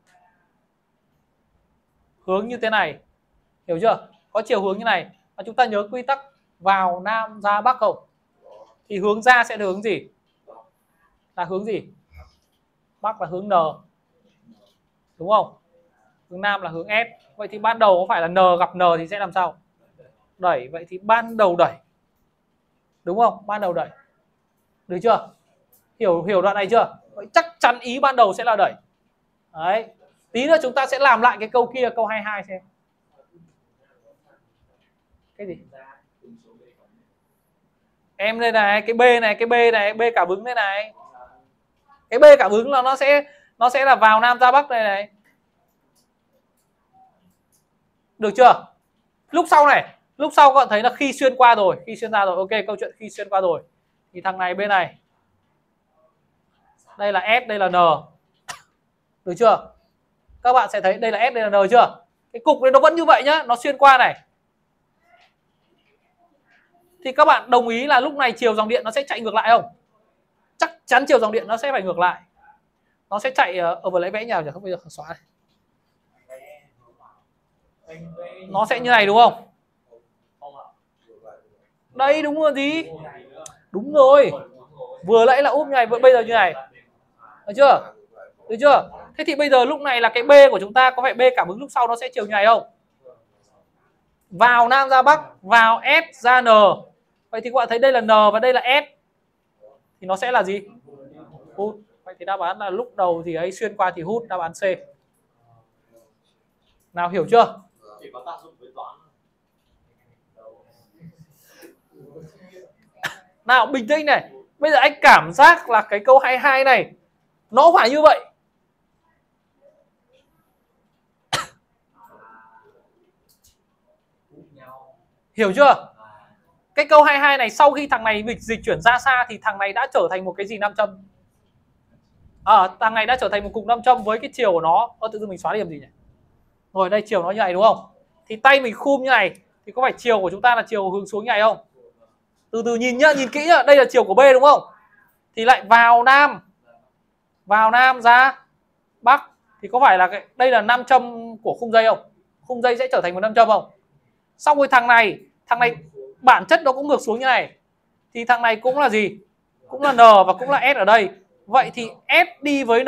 Hướng như thế này. Hiểu chưa? Có chiều hướng như này. Và chúng ta nhớ quy tắc vào nam ra bắc không? Thì hướng ra sẽ là hướng gì? Là hướng gì? Bắc là hướng N. Đúng không? Hướng nam là hướng S. Vậy thì ban đầu có phải là N gặp N thì sẽ làm sao? Đẩy. Vậy thì ban đầu đẩy. Đúng không? Ban đầu đẩy. Được chưa? Hiểu hiểu đoạn này chưa? Vậy chắc chắn ý ban đầu sẽ là đẩy. Đấy. Tí nữa chúng ta sẽ làm lại cái câu kia, câu hai mươi hai xem. Cái gì? Em đây này, cái B này, cái B này, B cảm ứng đây này. Cái B cảm ứng là nó sẽ nó sẽ là vào nam ra bắc đây này. Được chưa? Lúc sau này, lúc sau các bạn thấy là khi xuyên qua rồi, khi xuyên ra rồi, ok, câu chuyện khi xuyên qua rồi. Thì thằng này bên này. Đây là S, đây là N. Được chưa? Các bạn sẽ thấy đây là S, đây là N chưa? Cái cục này nó vẫn như vậy nhá, nó xuyên qua này. Thì các bạn đồng ý là lúc này chiều dòng điện nó sẽ chạy ngược lại không? Chắc chắn chiều dòng điện nó sẽ phải ngược lại. Nó sẽ chạy ở vừa lấy vẽ nhào nhỉ, không bây giờ xóa này. Nó sẽ như này đúng không? Đây đúng rồi gì? Đúng rồi. Vừa nãy là úp như này, bây giờ như này. Được chưa? Được chưa? Thế thì bây giờ lúc này là cái B của chúng ta có phải B cảm ứng lúc sau nó sẽ chiều như này không? Vào nam ra bắc, vào S ra N. Vậy thì các bạn thấy đây là N và đây là S. Thì nó sẽ là gì? Hút. Vậy thì đáp án là lúc đầu thì ấy xuyên qua thì hút, đáp án C. Nào hiểu chưa? Nào bình tĩnh này. Bây giờ anh cảm giác là cái câu hai mươi hai này nó phải như vậy. Hiểu chưa? Cái câu hai mươi hai này sau khi thằng này dịch, dịch chuyển ra xa thì thằng này đã trở thành một cái gì nam châm. À, thằng này đã trở thành một cục nam châm với cái chiều của nó. Ơ, tự dưng mình xóa điểm gì nhỉ? Rồi đây chiều nó như này đúng không? Thì tay mình khum như này thì có phải chiều của chúng ta là chiều hướng xuống như này không? Từ từ nhìn nhá, nhìn kỹ nhá, đây là chiều của B đúng không? Thì lại vào nam, vào nam ra bắc thì có phải là cái đây là nam châm của khung dây không? Khung dây sẽ trở thành một nam châm không? Xong rồi thằng này, thằng này bản chất nó cũng ngược xuống như này. Thì thằng này cũng là gì? Cũng là N và cũng là S ở đây. Vậy thì S đi với N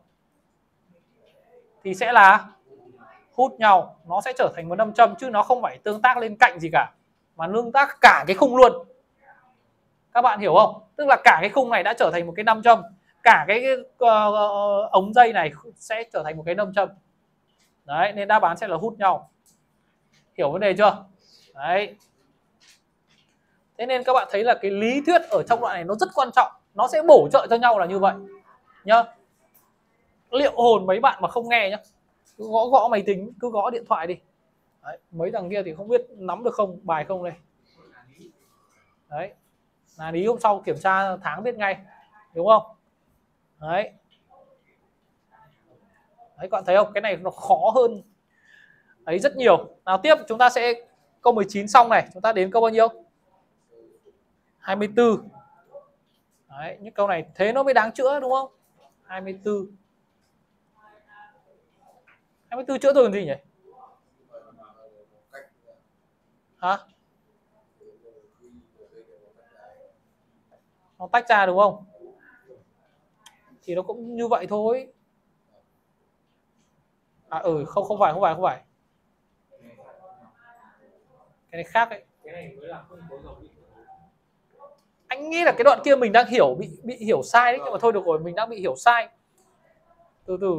thì sẽ là hút nhau, nó sẽ trở thành một nam châm chứ nó không phải tương tác lên cạnh gì cả, mà tương tác cả cái khung luôn. Các bạn hiểu không? Tức là cả cái khung này đã trở thành một cái nam châm, cả cái uh, ống dây này sẽ trở thành một cái nam châm. Đấy, nên đáp án sẽ là hút nhau. Hiểu vấn đề chưa? Đấy. Thế nên các bạn thấy là cái lý thuyết ở trong đoạn này nó rất quan trọng, nó sẽ bổ trợ cho nhau là như vậy nhá. Liệu hồn mấy bạn mà không nghe nhá, cứ gõ gõ máy tính, cứ gõ điện thoại đi. Đấy, mấy thằng kia thì không biết nắm được không, bài không đây. Đấy, là lý hôm sau kiểm tra tháng biết ngay, đúng không? Đấy. Đấy, các bạn thấy không? Cái này nó khó hơn ấy rất nhiều. Nào tiếp chúng ta sẽ câu mười chín xong này, chúng ta đến câu bao nhiêu? hai mươi tư. Đấy, những câu này thế nó mới đáng chữa đúng không? hai mươi tư. hai mươi tư chữa tôi làm gì nhỉ? Hả? Nó tách ra đúng không? Thì nó cũng như vậy thôi. À ừ, không không phải không phải không phải. Cái này khác ấy. Anh nghĩ là cái đoạn kia mình đang hiểu bị bị hiểu sai đấy, nhưng mà thôi được rồi, mình đang bị hiểu sai. Từ từ.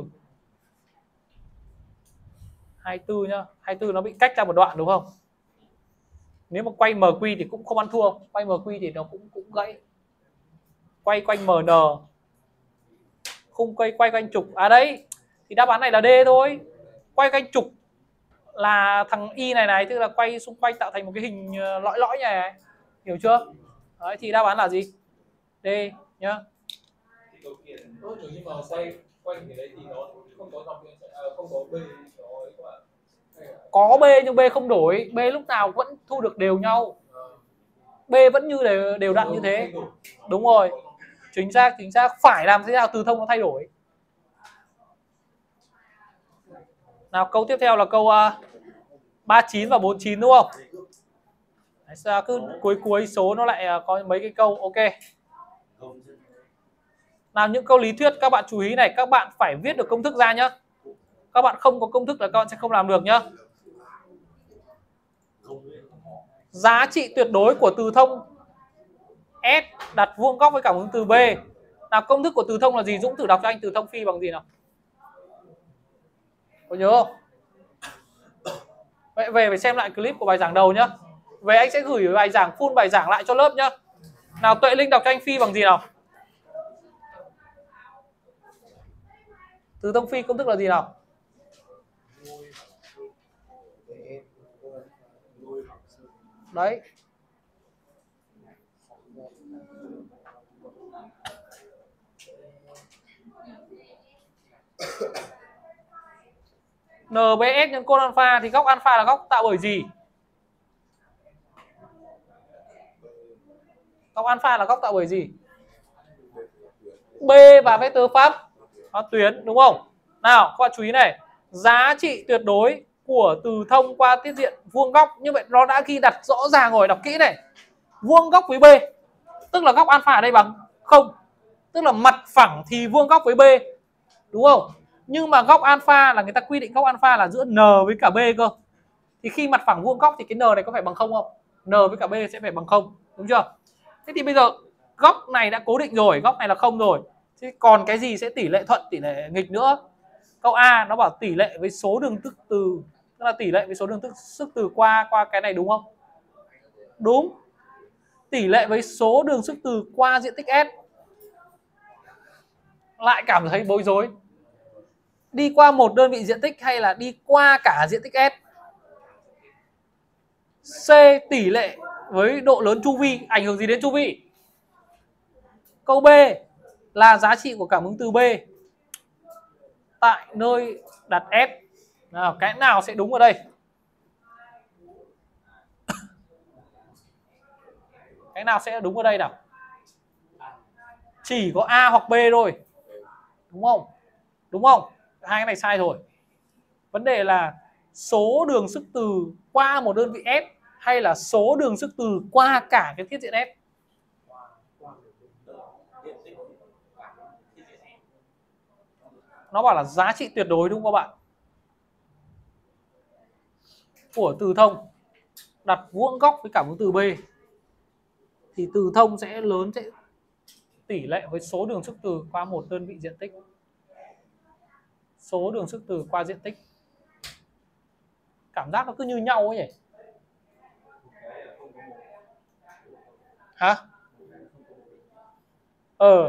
hai mươi tư nhá, hai mươi tư nó bị cách ra một đoạn đúng không? Nếu mà quay em quy thì cũng không ăn thua, quay em quy thì nó cũng cũng gãy. Quay quanh em en, khung quay quay quanh trục. À đấy, thì đáp án này là D thôi. Quay quanh trục là thằng Y này này, tức là quay xung quanh tạo thành một cái hình lõi lõi này, hiểu chưa? Đấy, thì đáp án là gì? D nhá. Nhưng mà quay quanh cái đấy thì nó không có dòng không có B rồi các bạn. Có B nhưng B không đổi, B lúc nào vẫn thu được đều nhau. B vẫn như đều, đều đặn như thế. Đúng rồi. Chính xác, chính xác. Phải làm thế nào từ thông nó thay đổi. Nào câu tiếp theo là câu uh, ba mươi chín và bốn mươi chín đúng không? Đấy, sao cứ cuối cuối số nó lại uh, có mấy cái câu ok. Nào những câu lý thuyết các bạn chú ý này, các bạn phải viết được công thức ra nhá. Các bạn không có công thức là các bạn sẽ không làm được nhá. Giá trị tuyệt đối của từ thông S đặt vuông góc với cảm ứng từ B. Nào công thức của từ thông là gì? Dũng thử đọc cho anh từ thông phi bằng gì nào. Có nhớ không? Vậy về phải xem lại clip của bài giảng đầu nhá. Về anh sẽ gửi bài giảng full bài giảng lại cho lớp nhá. Nào Tuệ Linh đọc cho anh phi bằng gì nào? Từ thông phi công thức là gì nào? Đấy. en bê ét nhân cos alpha thì góc alpha là góc tạo bởi gì? Góc alpha là góc tạo bởi gì? B và vectơ pháp nó tuyến đúng không? Nào các bạn chú ý này, giá trị tuyệt đối của từ thông qua tiết diện vuông góc, như vậy nó đã ghi đặt rõ ràng rồi, đọc kỹ này. Vuông góc với B, tức là góc alpha ở đây bằng không, tức là mặt phẳng thì vuông góc với B, đúng không? Nhưng mà góc alpha là người ta quy định góc alpha là giữa N với cả B cơ. Thì khi mặt phẳng vuông góc thì cái N này có phải bằng không không? N với cả B sẽ phải bằng không, đúng chưa? Thế thì bây giờ góc này đã cố định rồi, góc này là không rồi. Thế còn cái gì sẽ tỷ lệ thuận, tỷ lệ nghịch nữa? Câu A nó bảo tỷ lệ với số đường tức từ, tức là tỷ lệ với số đường tức sức từ qua qua cái này đúng không? Đúng. Tỷ lệ với số đường sức từ qua diện tích S. Lại cảm thấy bối rối. Đi qua một đơn vị diện tích hay là đi qua cả diện tích S? C tỷ lệ với độ lớn chu vi, ảnh hưởng gì đến chu vi? Câu B là giá trị của cảm ứng từ B tại nơi đặt S. Nào, cái nào sẽ đúng ở đây? Cái nào sẽ đúng ở đây nào? Chỉ có A hoặc B thôi. Đúng không? Đúng không? Hai cái này sai rồi. Vấn đề là số đường sức từ qua một đơn vị S hay là số đường sức từ qua cả cái thiết diện S? Nó bảo là giá trị tuyệt đối đúng không các bạn? Của từ thông đặt vuông góc với cảm ứng từ B thì từ thông sẽ lớn sẽ tỷ lệ với số đường sức từ qua một đơn vị diện tích. Số đường sức từ qua diện tích. Cảm giác nó cứ như nhau ấy nhỉ? Hả? Ờ.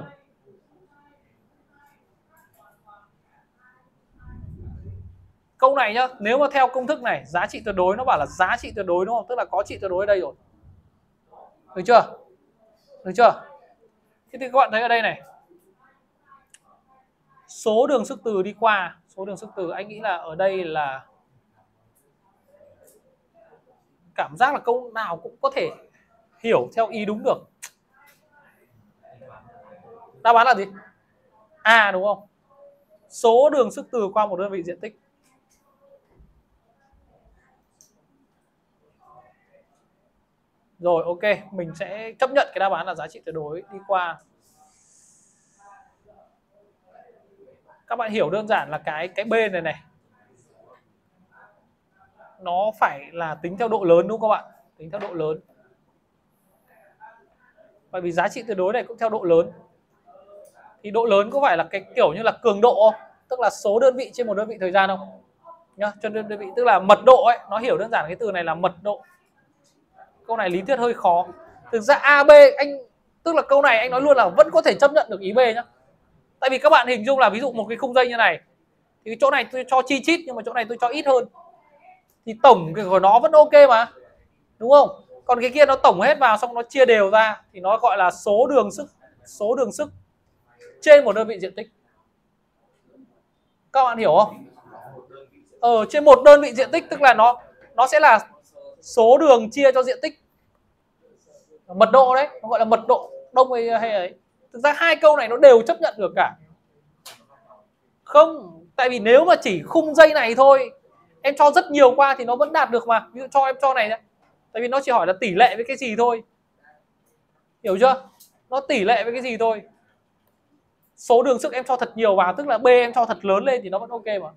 Câu này nhá, nếu mà theo công thức này, giá trị tuyệt đối nó bảo là giá trị tuyệt đối đúng không? Tức là có trị tuyệt đối ở đây rồi. Được chưa? Được chưa? Thế thì các bạn thấy ở đây này. Số đường sức từ đi qua, số đường sức từ anh nghĩ là ở đây là cảm giác là câu nào cũng có thể hiểu theo ý đúng được. Đáp án là gì? A đúng không? Số đường sức từ qua một đơn vị diện tích. Rồi ok, mình sẽ chấp nhận cái đáp án là giá trị tuyệt đối đi qua. Các bạn hiểu đơn giản là cái cái B này này nó phải là tính theo độ lớn đúng không các bạn? Tính theo độ lớn. Bởi vì giá trị tuyệt đối này cũng theo độ lớn. Thì độ lớn có phải là cái kiểu như là cường độ không? Tức là số đơn vị trên một đơn vị thời gian không? Nhá, cho đơn vị tức là mật độ ấy, nó hiểu đơn giản cái từ này là mật độ. Câu này lý thuyết hơi khó. Thực ra a bê anh tức là câu này anh nói luôn là vẫn có thể chấp nhận được ý B nhá. Tại vì các bạn hình dung là ví dụ một cái khung dây như này thì chỗ này tôi cho chi chít nhưng mà chỗ này tôi cho ít hơn. Thì tổng của nó vẫn ok mà. Đúng không? Còn cái kia nó tổng hết vào xong nó chia đều ra thì nó gọi là số đường sức, số đường sức trên một đơn vị diện tích. Các bạn hiểu không? Ở trên một đơn vị diện tích tức là nó nó sẽ là số đường chia cho diện tích. Mật độ đấy, nó gọi là mật độ đông hay hay ấy. Thực ra hai câu này nó đều chấp nhận được cả. Không, tại vì nếu mà chỉ khung dây này thôi, em cho rất nhiều qua thì nó vẫn đạt được mà. Ví dụ cho em cho này nhé. Tại vì nó chỉ hỏi là tỷ lệ với cái gì thôi. Hiểu chưa? Nó tỷ lệ với cái gì thôi. Số đường sức em cho thật nhiều vào, tức là B em cho thật lớn lên thì nó vẫn ok mà.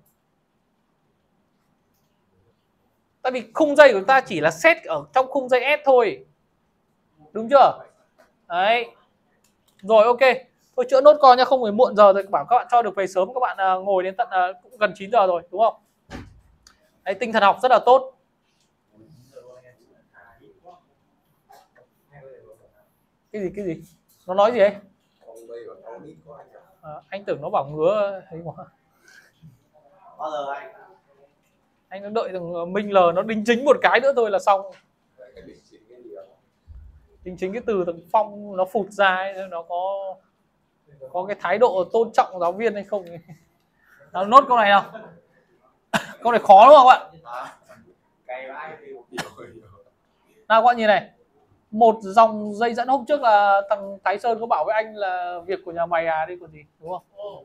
Tại vì khung dây của chúng ta chỉ là set ở trong khung dây S thôi. Đúng chưa? Đấy. Rồi ok. Thôi chữa nốt con nha, không phải muộn giờ rồi, bảo các bạn cho được về sớm, các bạn uh, ngồi đến tận uh, cũng gần chín giờ rồi, đúng không? Đấy, tinh thần học rất là tốt. Cái gì cái gì? Nó nói gì ấy? À, anh tưởng nó bảo ngứa thấy mà. Bao giờ anh? Anh nó đợi thằng Minh L nó đính chính một cái nữa thôi là xong. Đính chính cái từ thằng Phong nó phụt ra ấy, nó có có cái thái độ tôn trọng giáo viên hay không. Nào, nốt câu này nào. Câu này khó đúng không các bạn? Nào các bạn nhìn này. Một dòng dây dẫn hôm trước là thằng Thái Sơn có bảo với anh là việc của nhà mày à, đi còn gì, đúng không?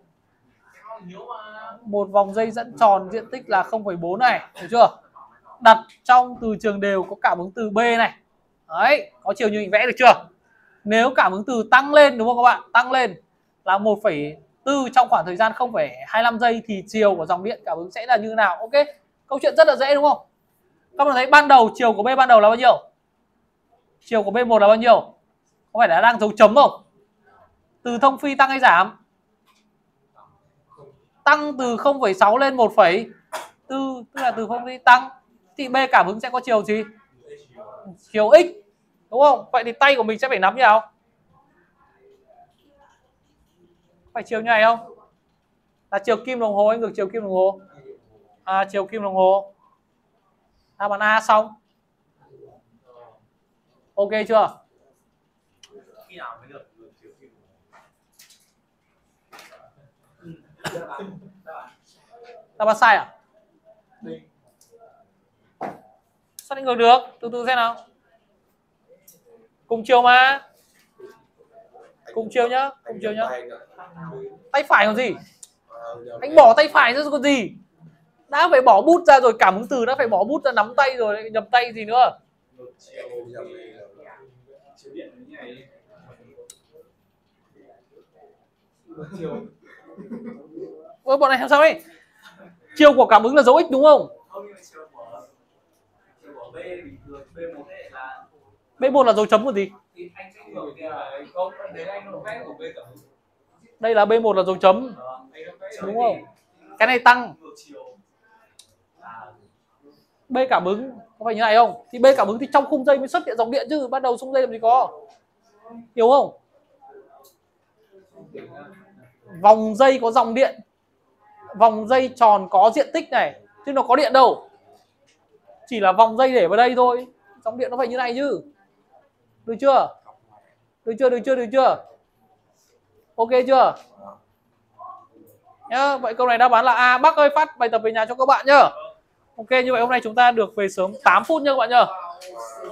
Một vòng dây dẫn tròn diện tích là không phẩy bốn này, hiểu chưa? Đặt trong từ trường đều có cảm ứng từ B này. Đấy, có chiều như mình vẽ được chưa? Nếu cảm ứng từ tăng lên đúng không các bạn? Tăng lên là một phẩy bốn trong khoảng thời gian không phẩy hai lăm giây thì chiều của dòng điện cảm ứng sẽ là như nào? Ok. Câu chuyện rất là dễ đúng không? Các bạn thấy ban đầu chiều của B ban đầu là bao nhiêu? Chiều của B một là bao nhiêu? Có phải là đang dấu chấm không? Từ thông phi tăng hay giảm? Tăng từ không phẩy sáu lên một phẩy bốn, tức là từ không phi tăng. Thì B cảm ứng sẽ có chiều gì? Chiều x. Đúng không? Vậy thì tay của mình sẽ phải nắm như nào? Phải chiều như này không? Là chiều kim đồng hồ hay ngược chiều kim đồng hồ? À, chiều kim đồng hồ. Đáp án A xong. Ok chưa? Khi nào mới được được chiều kim? Ta bán sai à? Xác định ngược được, từ từ xem nào. Cùng chiều mà. Cùng chiều nhá, cùng chiều nhá. Tay phải còn gì? Anh bỏ tay phải ra rồi còn gì? Đã phải bỏ bút ra rồi, cảm ứng từ đã phải bỏ bút ra, nắm tay rồi lại nhập tay gì nữa. Ôi bọn này làm sao ấy? Chiều của cảm ứng là dấu x đúng không? B một là dấu chấm còn gì? Đây là B một là dấu chấm. Đúng không? Cái này tăng. B cảm ứng có phải như này không? Thì B cảm ứng thì trong khung dây mới xuất hiện dòng điện chứ, ban đầu khung dây làm gì có. Hiểu không? Vòng dây có dòng điện, vòng dây tròn có diện tích này, chứ nó có điện đâu. Chỉ là vòng dây để vào đây thôi. Dòng điện nó phải như này chứ. Được chưa? Được chưa? Được chưa? Được chưa? Ok chưa? Nhá, vậy câu này đáp án là A. Bác ơi phát bài tập về nhà cho các bạn nhá. Ok, như vậy hôm nay chúng ta được về sớm tám phút nha các bạn nhá.